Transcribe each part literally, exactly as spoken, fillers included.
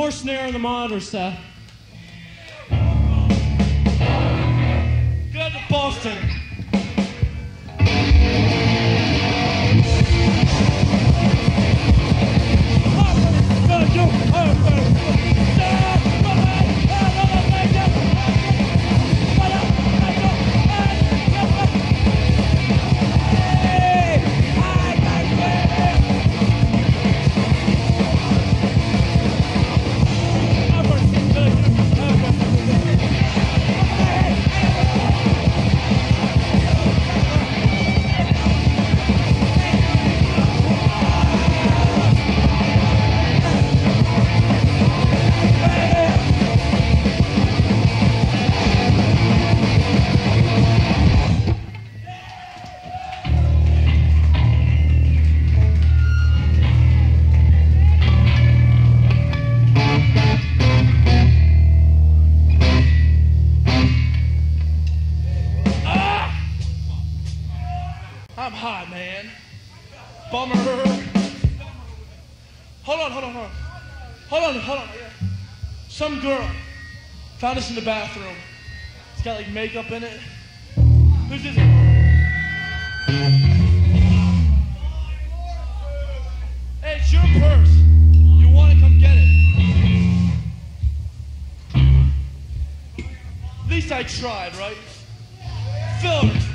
more snare in the monitor, Seth. Go to Boston. I'm hot, man. Bummer. Hold on, hold on, hold on. Hold on, hold on. Some girl found us in the bathroom. It's got like makeup in it. Who's this? Hey, it's your purse. You want to come get it? At least I tried, right? Fill it.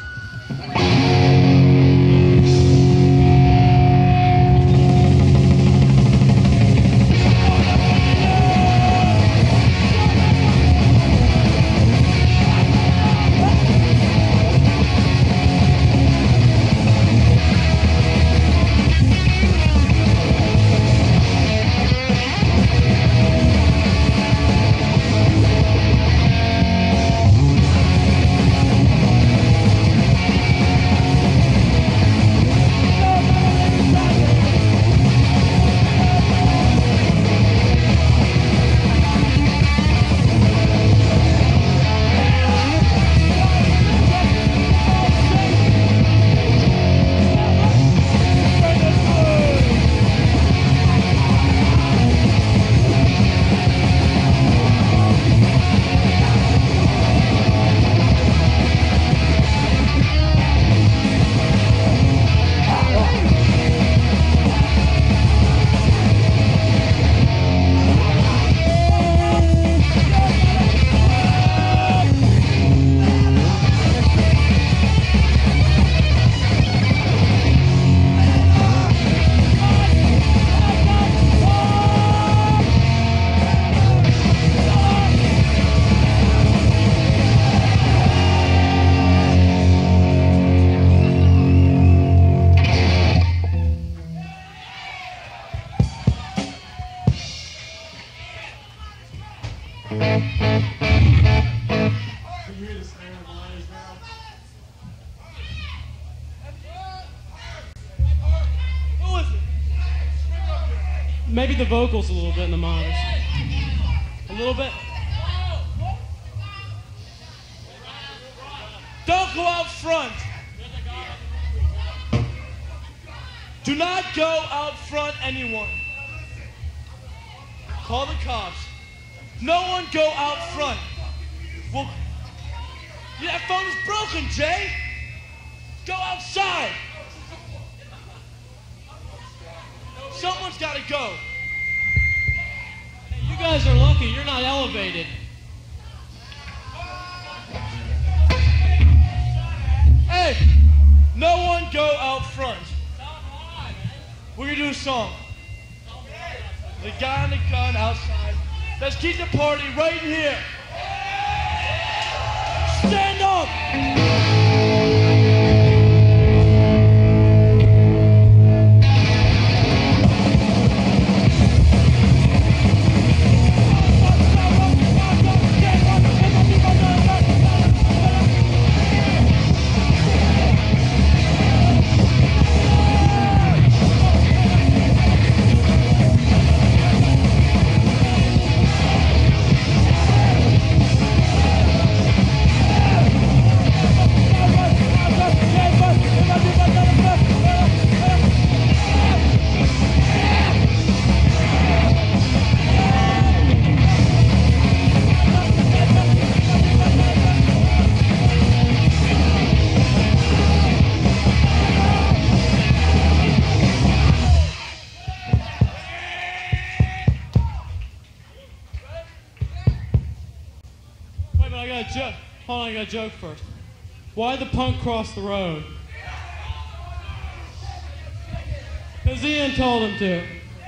Maybe the vocals a little bit in the monitors. A little bit. Don't go out front. Do not go out front, anyone. Call the cops. No one go out front. Well, that phone is broken, Jay. Go outside. Someone's got to go. Hey, you guys are lucky you're not elevated. Hey, no one go out front. We're going to do a song. The guy in the gun outside. Let's keep the party right here. Stand up! I got a joke first. Why the punk cross the road? Because Ian told him to.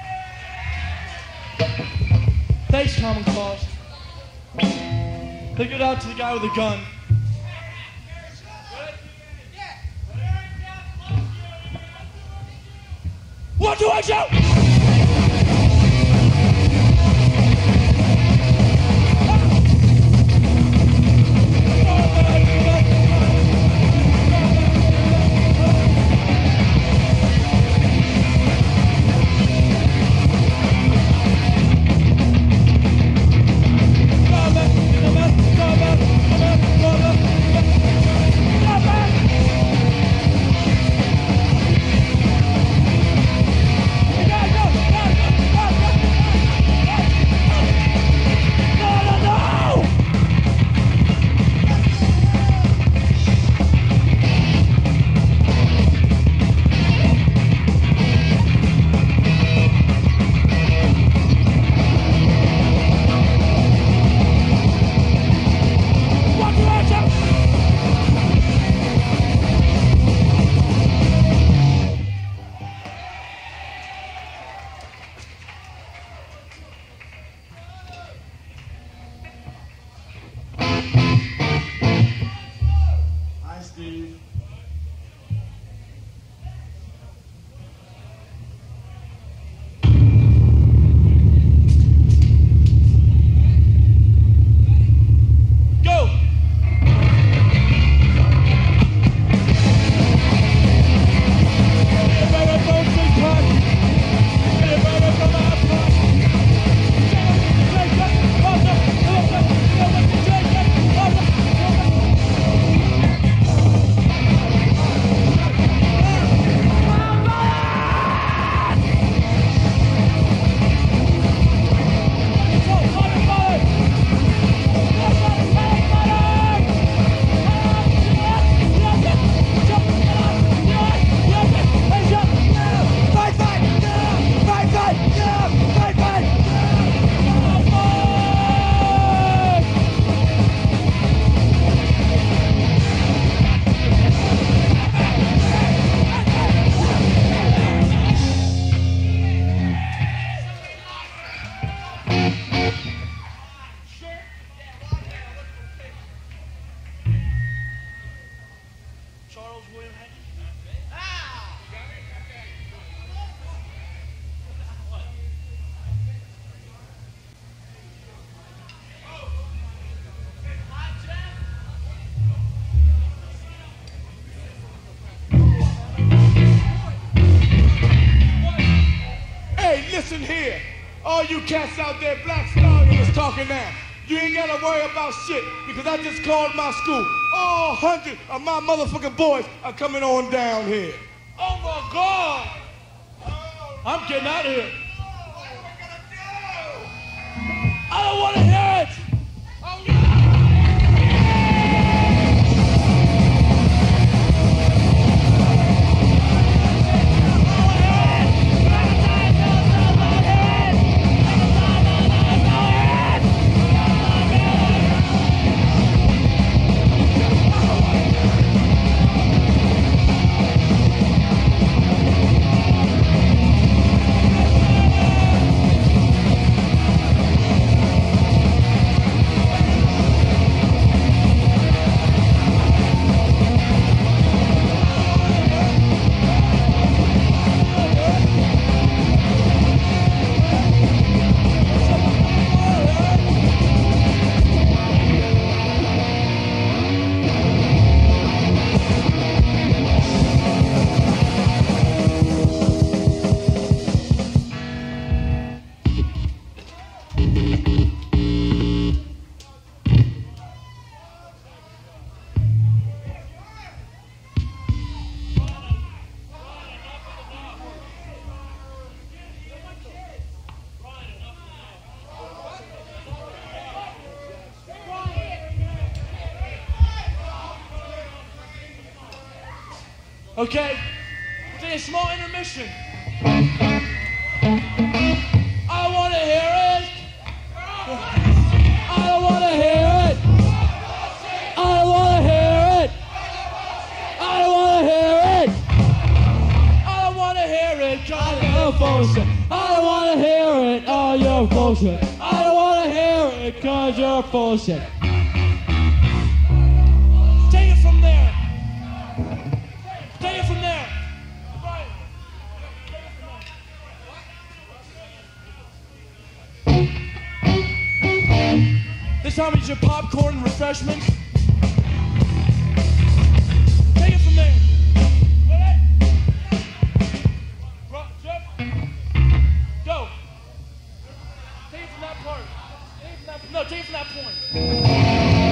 Thanks, Common Cause. Take it out to the guy with the gun. One, two, one, shout! Listen here, all you cats out there, Black Stallion is talking now. You ain't gotta worry about shit, because I just called my school. All hundred of my motherfucking boys are coming on down here. Oh my God! I'm getting out of here. I don't wanna hear it! Oh, yeah. Okay, we'll take a small intermission. I don't want to hear it. I don't want to hear it. I don't want bullshit. I don't wanna hear it, oh, you're bullshit. I don't wanna hear it, cause you're bullshit. Take it from there. Take it from there. This time it's your popcorn and refreshments. Take it from there. Go. Take it from that part. Take it from that, no, take it from that point.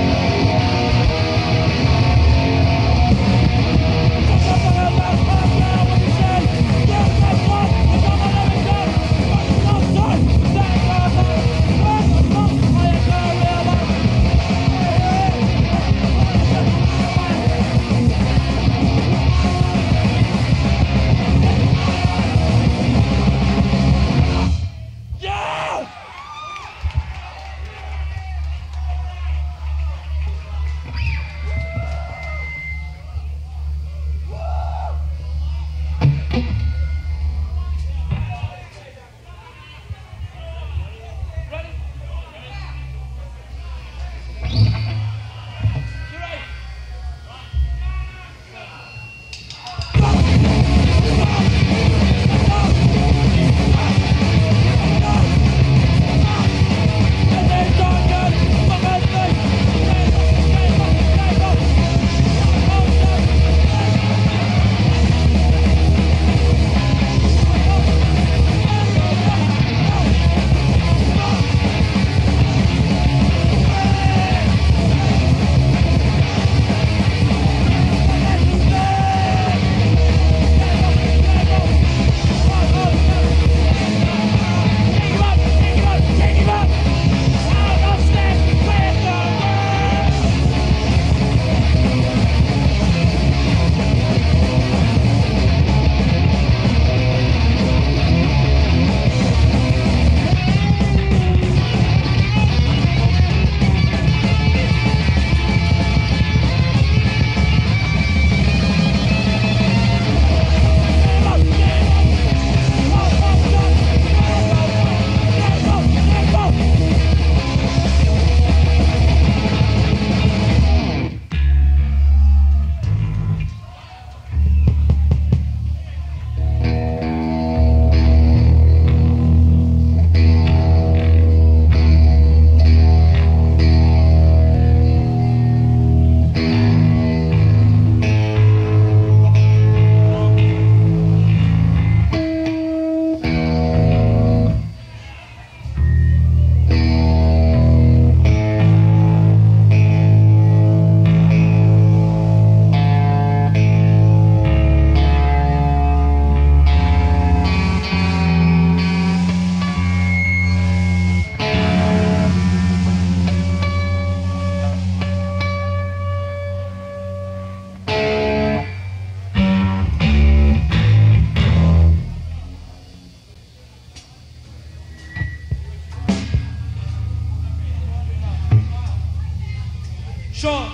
Sean.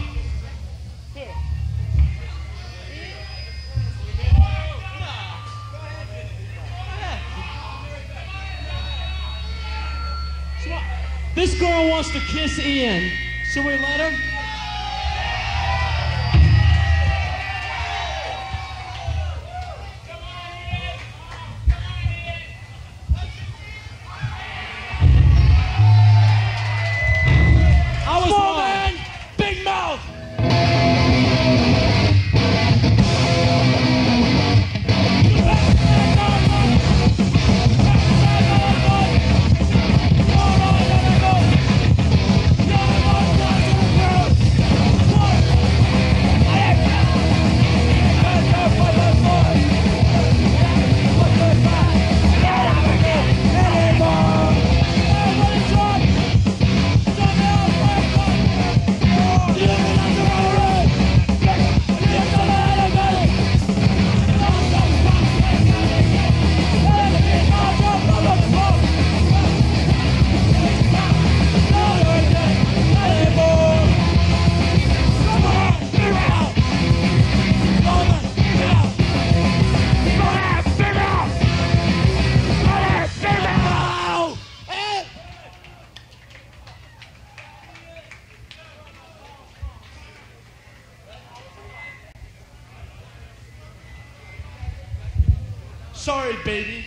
Here. This girl wants to kiss Ian. Should we let her? Small man, big mouth. Go! sorry, baby.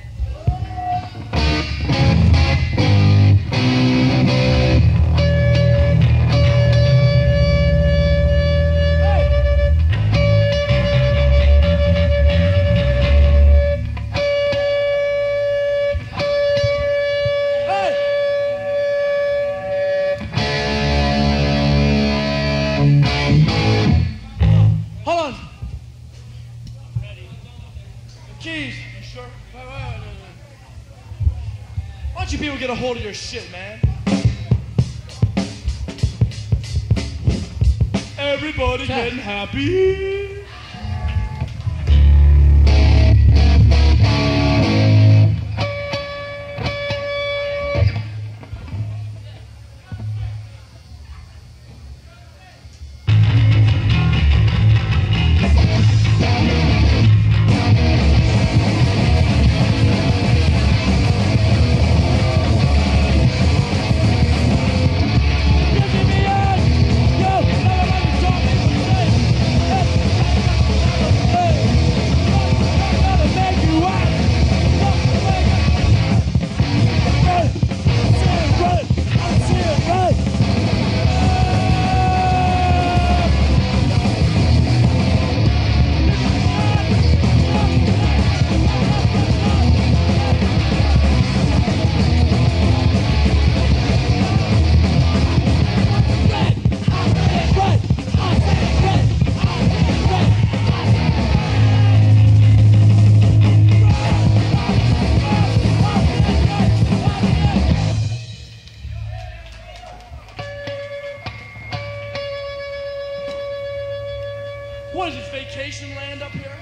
Get a hold of your shit, man. Everybody Okay. getting happy. What is this, vacation land up here?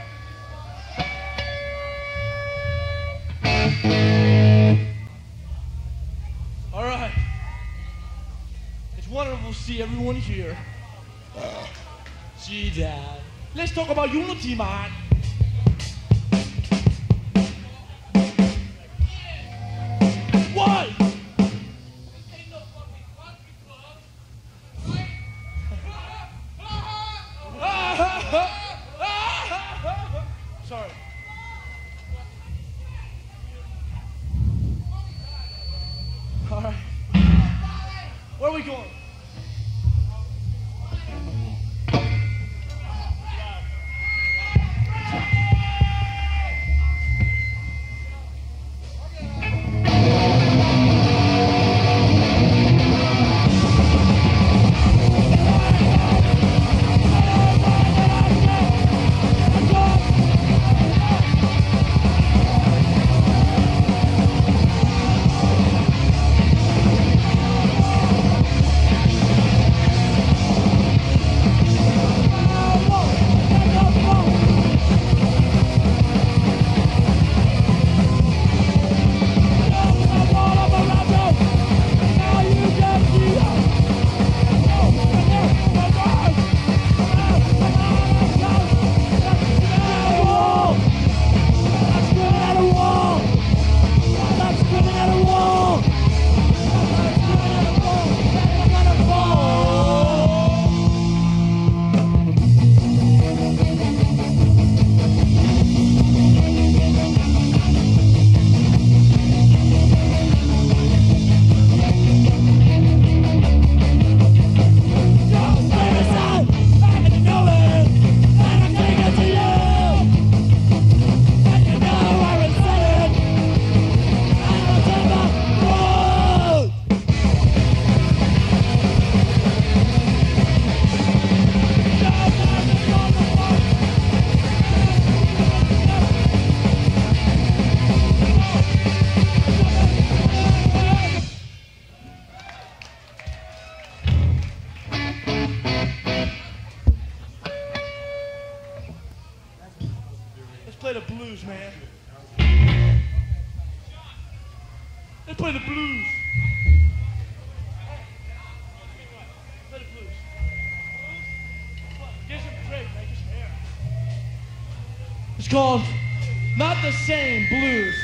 All right. It's wonderful to see everyone here. Gee, Dad. Let's talk about unity, man. Why? Sorry. All right. Where are we going? Play the blues, man. Let's play the blues. Play the blues. Get some break, man. Get some air. It's called Not the Same Blues.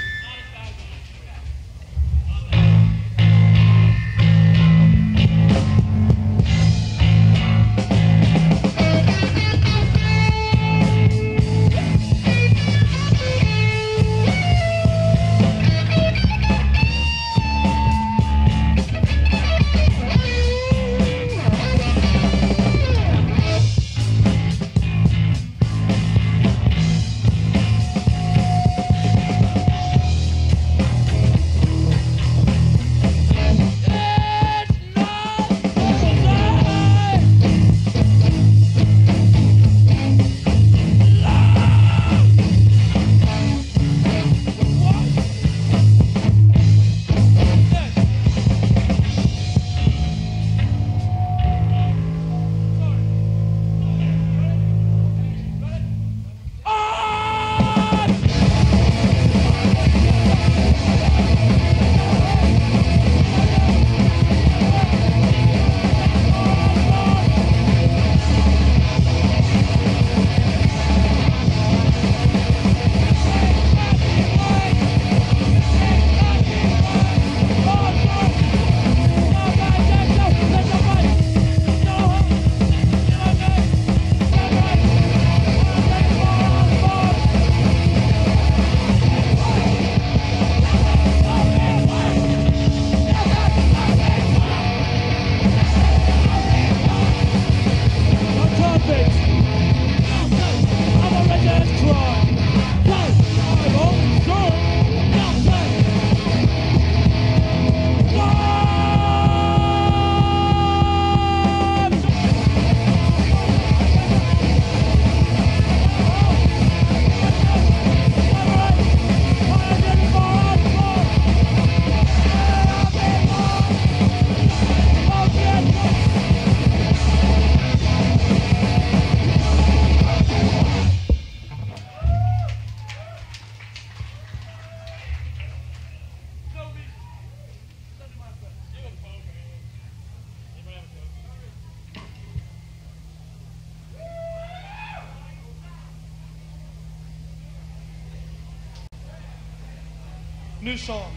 New song.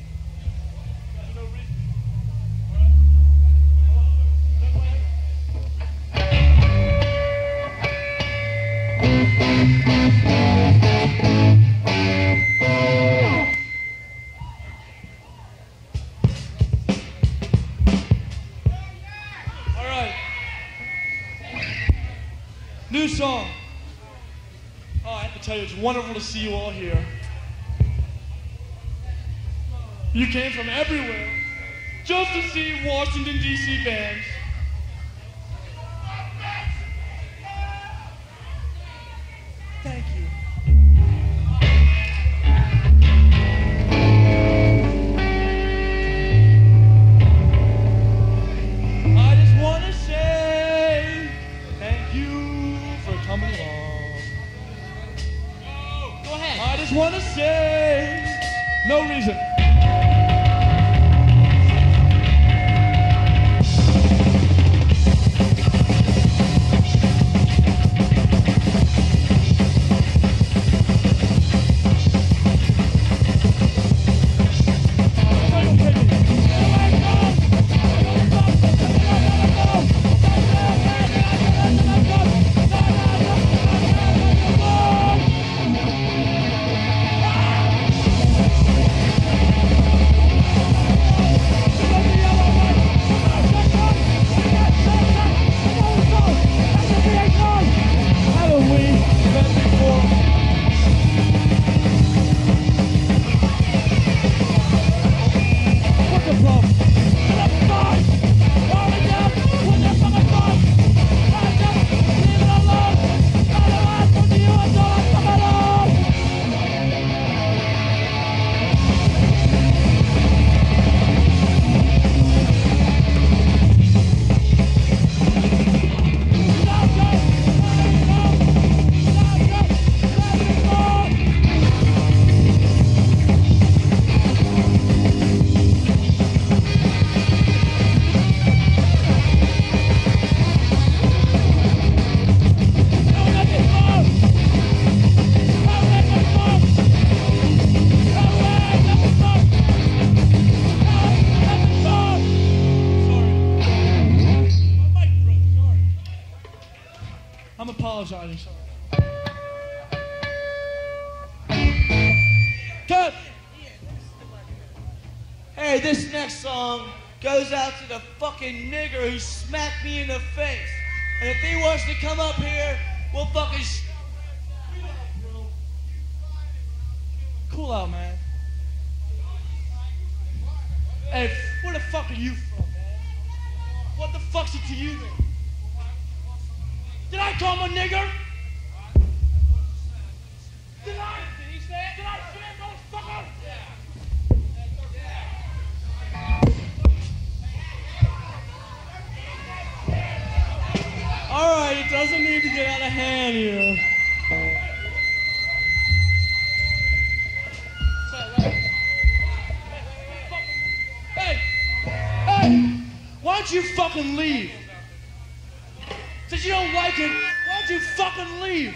All right. New song. Oh, I have to tell you, it's wonderful to see you all here. You came from everywhere just to see Washington, D C bands. Thank you. I just want to say thank you for coming along. Go ahead. I just want to say no reason. I'm apologizing. Sorry. Cut! Hey, this next song goes out to the fucking nigger who smacked me in the face. And if he wants to come up here, we'll fucking sh- Cool out, man. Hey, where the fuck are you from, man? What the fuck's it to you, then? Did I call him a nigger? Did I? Did he say it? Did I say it, motherfucker? Yeah. All right, it doesn't need to get out of hand here. Hey, hey, why don't you fucking leave? Since you don't like it, why don't you fucking leave?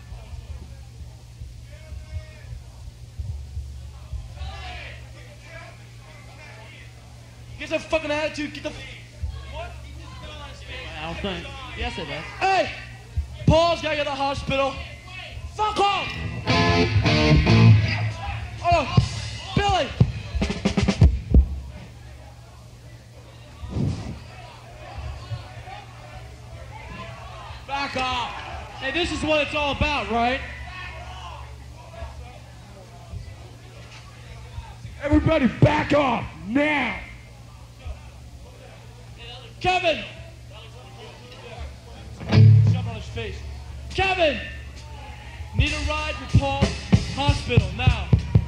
Get some fucking attitude, get the... What? I don't think. Yes, it does. Hey! Paul's gotta get to the hospital. Fuck off! Oh, Billy! Back off! Hey, this is what it's all about, right? Everybody back off, now! Kevin! Jump on his face. Kevin! Need a ride to Paul's hospital, now.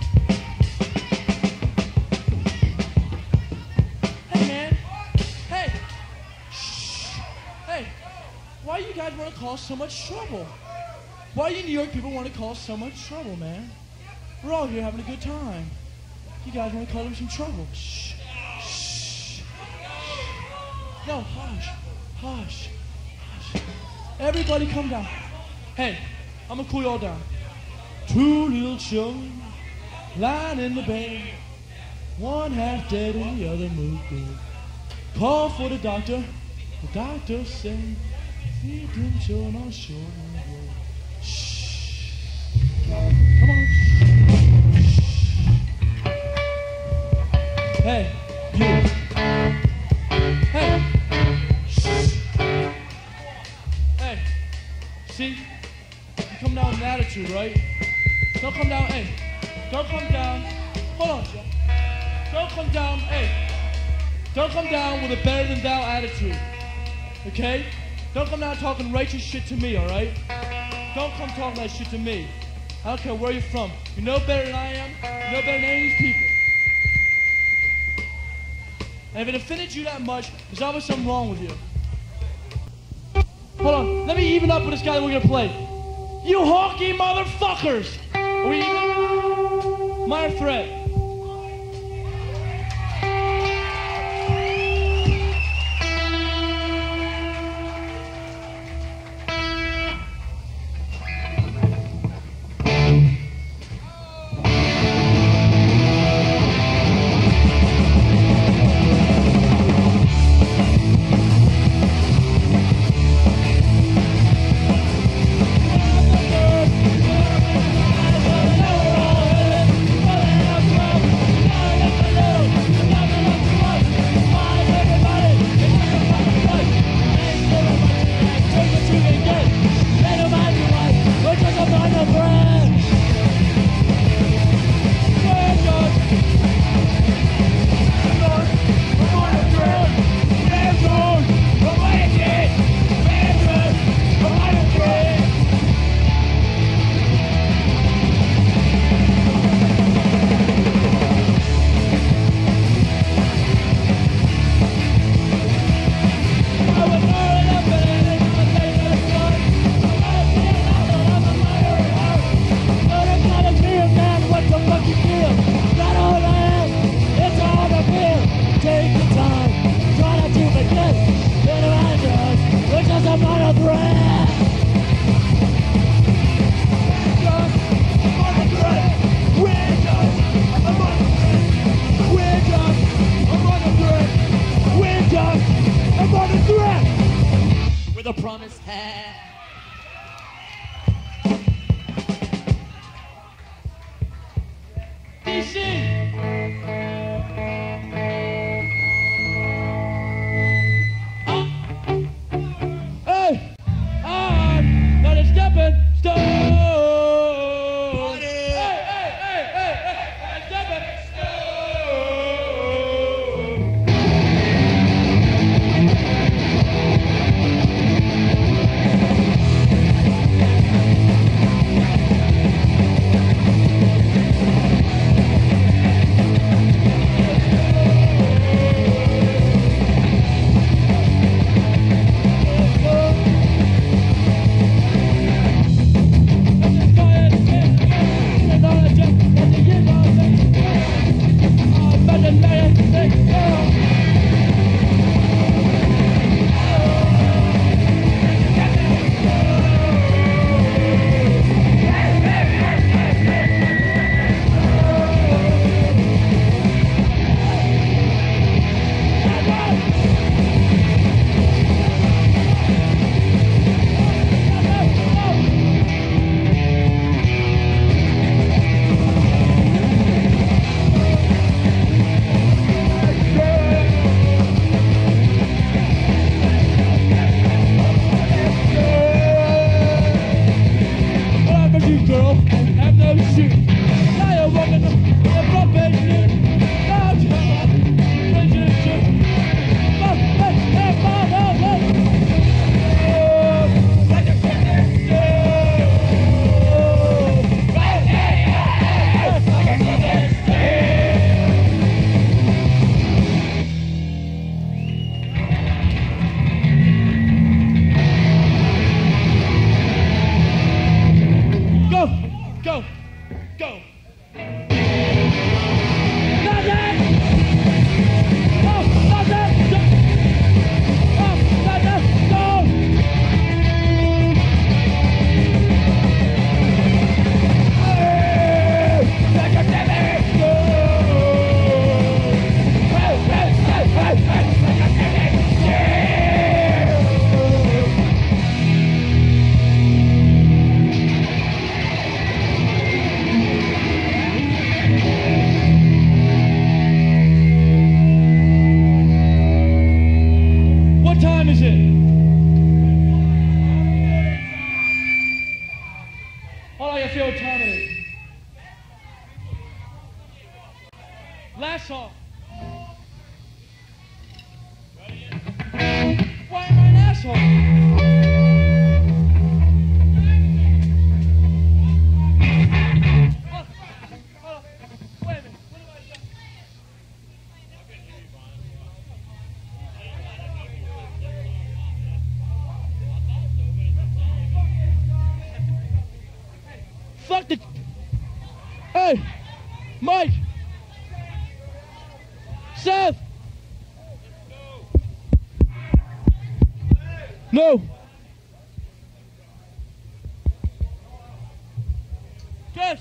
Hey, man. Hey. Shh. Hey. Why do you guys want to cause so much trouble? Why do you New York people want to cause so much trouble, man? We're all here having a good time. You guys want to cause them some trouble. Shh. Shh. No, hush. Hush. Hush. Everybody come down. Hey, I'm going to cool y'all down. Two little children lying in the bed, one half dead and the other moved in. Call for the doctor. The doctor said, "Feed him children on shore and road." Shh. Come on. Hey, you. Hey. Shh. Hey. See? You come down with an attitude, right? Don't come down, hey. Don't come down. Hold on, Joe. Don't come down, hey. Don't come down with a better than thou attitude. Okay? Don't come down talking righteous shit to me, alright? Don't come talking that shit to me. I don't care where you're from. You know better than I am. You know better than any of these people. And if it offended you that much, there's obviously something wrong with you. Hold on. Let me even up with this guy that we're gonna play. You honky motherfuckers! Are we even? Minor threat. Let's go. Guess what time it is? Last song. Why am I an asshole? Oh, oh, wait a minute. What have I done? Fuck the. Hey, Mike. Seth. No. Yes.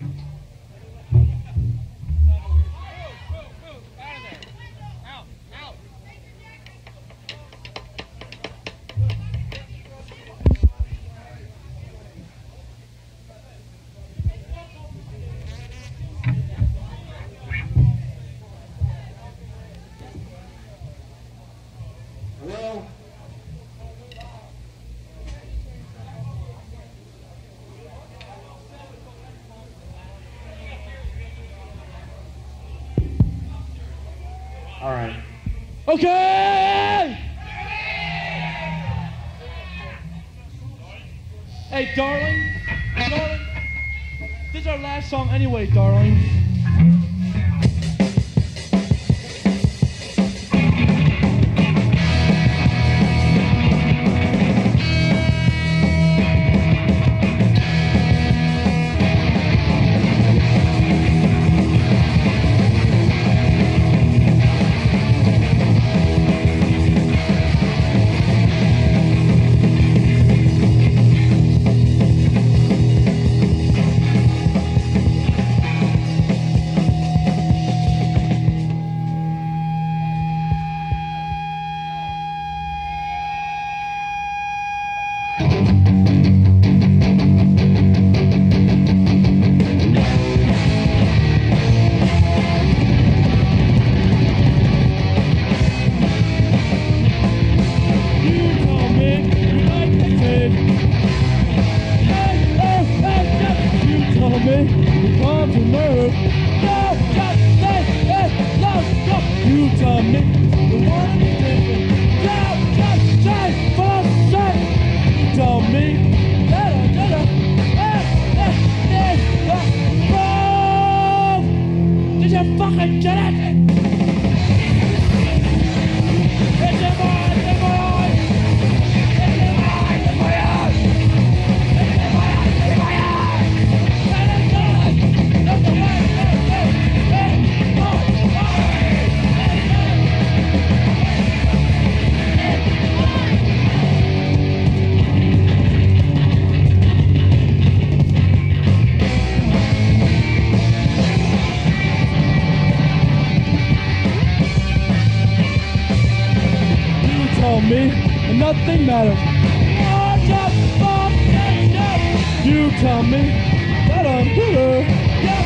Well, all right. Okay. Hey, darling. Darling. This is our last song anyway, darling. Fucking get it! It's in my eyes, in my eyes! It's in my eyes, in my eyes! It's in my eyes, in my eyes! Let it go! Let the way, let it go! Let it go! Me and nothing matters. Oh, just fucking yes. You tell me that I'm good. Yes.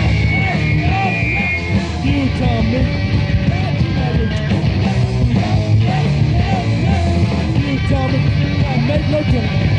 You tell me that you matter. You tell me that I make no difference.